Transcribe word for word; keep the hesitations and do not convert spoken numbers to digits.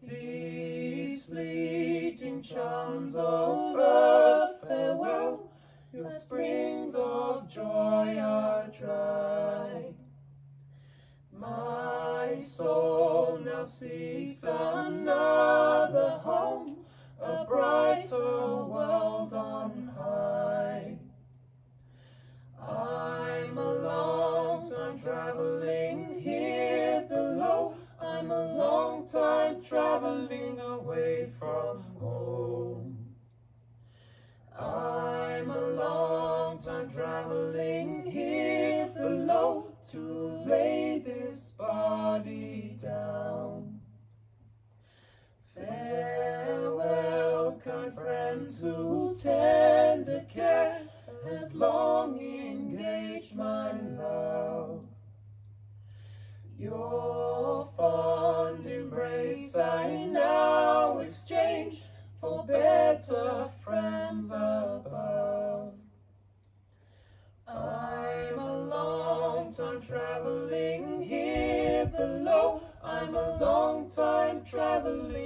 These fleeting charms of earth, farewell, your springs of joy are dry. My soul now seeks another home, a brighter world on high. I'm a long time traveling here below, I'm a long time traveling away from home. I'm a long time traveling here below to lay this body down. Farewell, kind friends whose tender care has long engaged my love. Your fond embrace I now exchange for better friends above. I'm a long time traveling here below, I'm a long time traveling